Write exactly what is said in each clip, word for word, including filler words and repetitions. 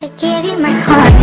I gave you my heart.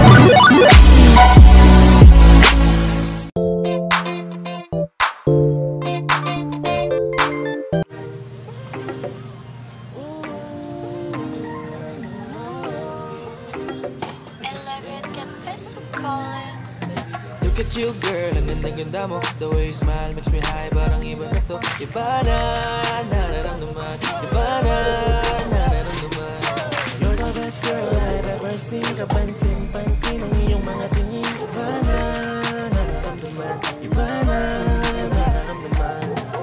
Look at you girl, ang ganda-ganda mo. The way you smile makes me high, parang iba na to. Iba na, nararamdaman. Iba na, nararamdaman. You're the best girl I've ever seen. Kapansin-pansin ang iyong mga tingin. Iba na, nararamdaman. Iba na, nararamdaman.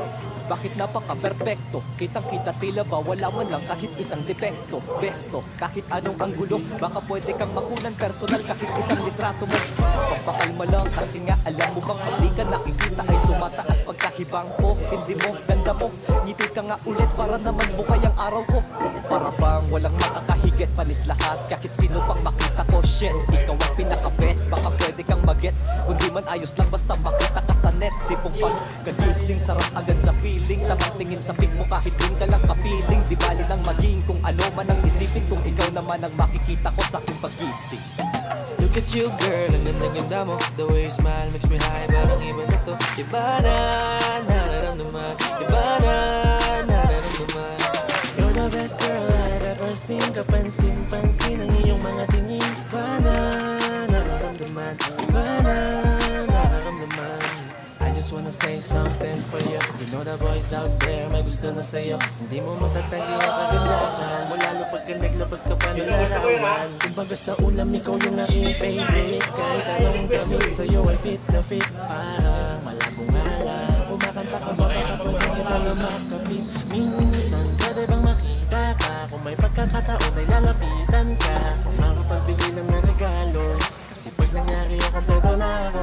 Bakit napaka-perfecto? Kitang-kita tila ba wala man lang kahit isang depekto. Besto, kahit anong anggulo, baka pwede kang makunan personal kahit isang litrato mo. Papakalma lang kasi nga alam mo bang hindi ka nakikita ay tumataas pagkahibang ko. Hindi mo, ganda mo, ngiti ka nga ulit para naman bukay ang araw ko. Para bang walang makakahigit panis lahat, kahit sino pang makita ko. Shit, ikaw ang pinakabet, baka pwede kang maget. Kundi man ayos lang basta makita ka sa net. Tipong pag kagising sarap agad sa feeling. Tamang tingin sa pic mo kahit din ka lang kapiling. Di bali nang maging kung ano man ang isipin, kung ikaw naman ang makikita ko sa aking pagising. Look at you girl, ang ganda-ganda mo. The way you smile makes me high, parang iba na to. Iba na, nararamdaman. Iba na, nararamdaman. You're the best girl I've ever seen. Kapansin-pansin ang iyong mga tingin. Iba na, nararamdaman. Iba na, nararamdaman. I just wanna say something for you. You know the boys out there may gusto na sa'yo. Hindi mo matatagi ang kagandahan mo, lalo pagka naglabas ka pa ng larawan. Kumbaga sa ulam, ikaw yung aking favorite. Kahit anong gamit sa'yo ay fit na fit. Para malabong nga lang, kumakanta ka ba baka pwede kita na makapit. Minsan pwede bang makita ka, kung may pagkakataon ay lalapitan ka. Kung makapagbigay lang ng regalo, kasi pag nangyari yung kompleto na ako.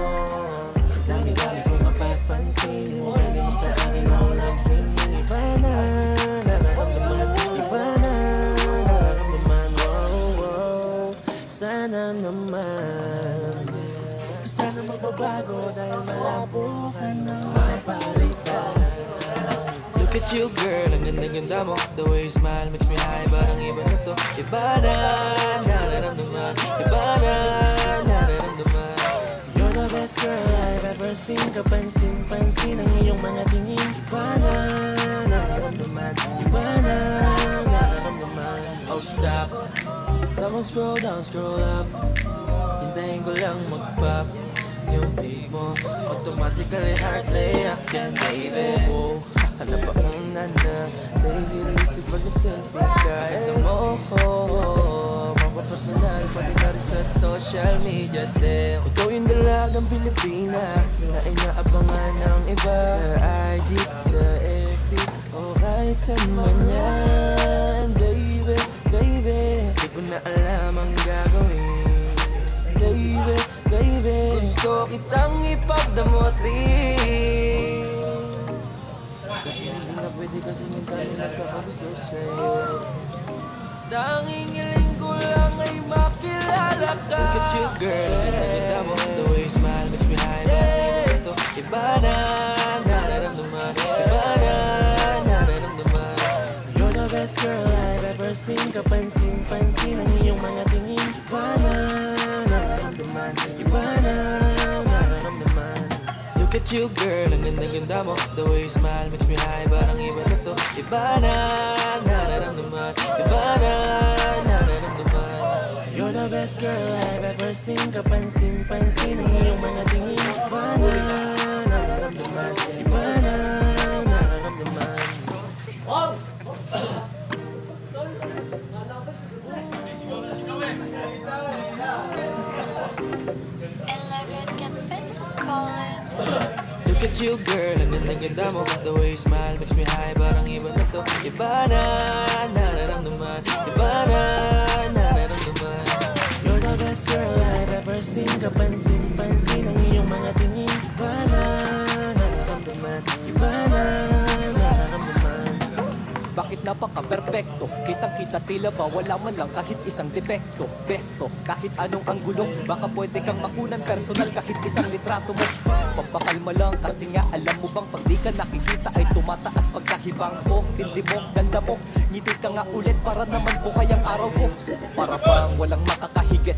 Sa dami-dami kong mapapansin, pwede mo sa akin ang naging. Iba na, nararamdaman. Iba na, nararamdaman. Wow, wow, sana naman. Sana magbabago dahil malabo ka ng mapalitan. Look at you girl, ang ganda-ganda mo. The way you smile makes me high, parang iba na to. Iba na, nararamdaman. Iba na, nararamdaman. You're the best girl I've ever seen. Kapansin-pansin ang iyong mga tingin. Iba na, nararamdaman. Iba na, nararamdaman. Oh stop, tapos scroll down, scroll up. Hintayin ko lang mag-pop yung beat mo, automatically heart reaction, baby. Oh, hala pa kung nana, daily isip pag nag-selfie ka. Ito mo, oh, mapapersonal, pati na rin sa social media din. Ikaw yung dalagang Pilipina na inaabangan ng iba. Sa I G, sa F B, o kahit saan man yan. Baby, baby, di ko na alam ang gagawin. Baby, baby, gusto kitang ipagdamot rin. Kasi hindi na pwede kasi mental na nagkakagusto sa'yo. Tanging hiling ko lang ay makilala ka. Look at you girl, ang ganda mo. The way you smile makes me high, parang iba to. Iba na, nararamdaman. Iba na, nararamdaman. You're the best girl I've ever seen. Kapansin-pansin ang iyong mga tingin. Iba na, nararamdaman. Iba na, nararamdaman. Look at you girl, ang ganda-ganda mo. The way you smile makes me high, parang iba na to. Iba na, nararamdaman. Iba na, nararamdaman. You're the best girl I've ever seen. Kapansin-pansin ang iyong mga tingin. Iba na, nararamdaman. Iba na, nararamdaman. Look at you girl, ang ganda-ganda mo. The way you smile makes me high, parang iba na to. Iba na, nararamdaman. Iba na, nararamdaman. You're the best girl I've ever seen. Kapansin-pansin ang iyong mga tingin. Iba na, nararamdaman. Iba na, nararamdaman. Bakit napaka-perfecto? Kitang-kita tila ba wala man lang kahit isang depekto. Besto, kahit anong anggulo, baka pwede kang makunan personal kahit isang litrato mo. Papakalma lang kasi nga alam mo bang pag di ka nakikita ay tumataas pagkahibang ko. Tindi mo, ganda mo, ngiti ka nga ulit para naman bukay ang araw ko. Para bang walang makakahigit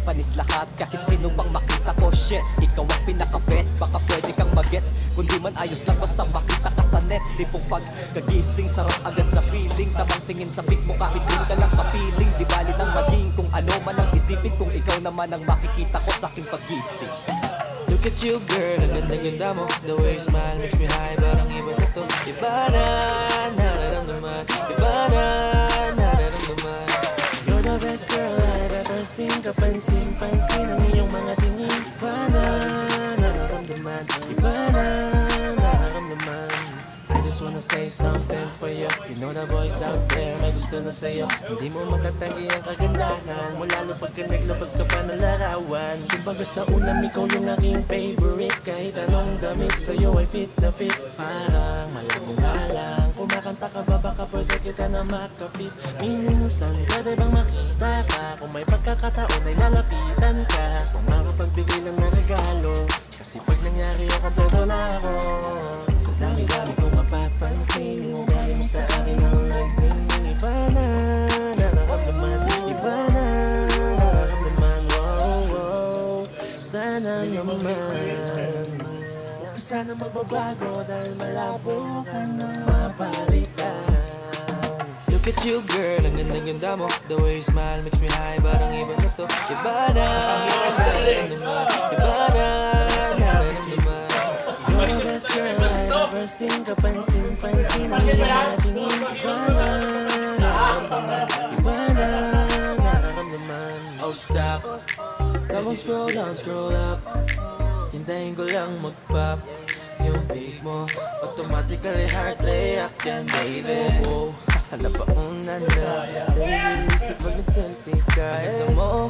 panis lahat. Kahit sino bang makita ko, shit, ikaw ang pinakabet. Baka pwede kang mag-get, kundi man ayos lang basta makita ka sa net. Tipong pagkagising, sarap agad sa feeling. Tamang tingin sa big mo kahit dun ka lang kapiling. Di bali nang maging kung ano man ang isipin, kung ikaw naman ang makikita ko sa aking pagising. Look at you girl, ang ganda-ganda mo. The way you smile makes me high, parang iba na to. Iba na, nararamdaman. Iba na, nararamdaman. You're the best girl I've ever seen. Kapansin-pansin ang iyong mga tingin. Iba na, nararamdaman. Iba na, nararamdaman. I just wanna say something for you. You know the boys out there may gusto na sa'yo. Hindi mo matatanggi ang kagandahan mo, lalo pagka naglabas ka pa ng larawan. Kumbaga sa unang ikaw yung aking favorite. Kahit anong damit sa'yo ay fit na fit. Parang malabo nga lang. Kumakanta ka ba baka pwede kita na makapit. Minsan pwede bang makita ka? Kung may pagkakataon ay lalapitan ka. Kung makapagbigay lang na regalo, kasi pag nangyari yung kompleto na ako. Sa dami-dami kong mapapansin, yung ugali mo sa akin ang nagdingding. Iba na, nararamdaman. Iba na, nararamdaman. Wow, wow, sana naman. Sana magbabago dahil malabo ka nang mapalitan. Look at you girl, ang ganda-ganda mo. The way you smile makes me high, parang iba na to. Iba na, nararamdaman. Iba na, nararamdaman. You're the best girl I've ever seen. Kapansin-pansin ang iyong mga tingin. Iba na, nararamdaman. Iba na, nararamdaman. Oh stop, come on scroll down, scroll up. Hintayin ko lang mag-pop yung beat mo, automatically heart reaction, baby. Oh, napauna na dahil inisip pag nag-selfie ka. Ito mo,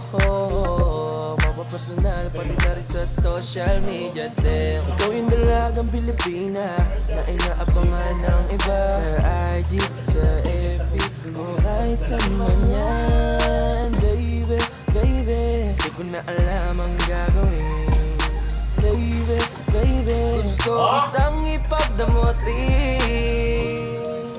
oh, mapapersonal pati na rin sa social media din. Ikaw yung dalagang Pilipina na inaabangan ng iba. Sa I G, sa F B, o kahit sa man yan. Baby, baby, di ko na alam ang gagawin. Baby, baby, gusto kitang ipagdamotrin.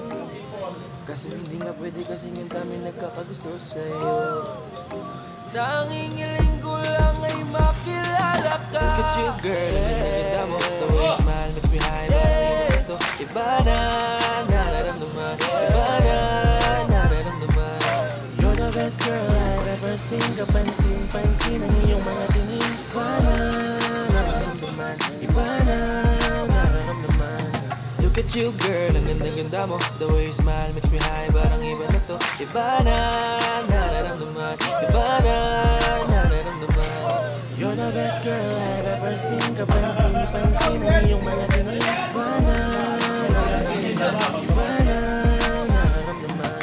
Kaso hindi nga pwede kasi ang dami nagkakagusto sa'yo. Tanging hiling ko lang ay makilala ka. Look at you girl, ang ganda-ganda mo. The way you smile makes me high, parang iba na to. Iba na, nararamdaman. Iba na, nararamdaman. You're the best girl I've ever seen. Kapansin-pansin ang iyong mga tingin. Iba na, nararamdaman. Iba na, nararamdaman. Look at you girl, ang ganda-ganda mo. The way you smile makes me high, parang iba na to. Iba na, nararamdaman. Iba na, nararamdaman. You're the best girl I've ever seen. Kapansin-pansin ang iyong mga tingin. Iba na, nararamdaman. Iba na, nararamdaman.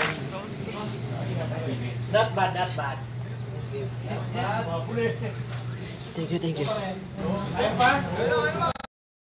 Not bad, not bad. Thank you, thank you. Ayun pa?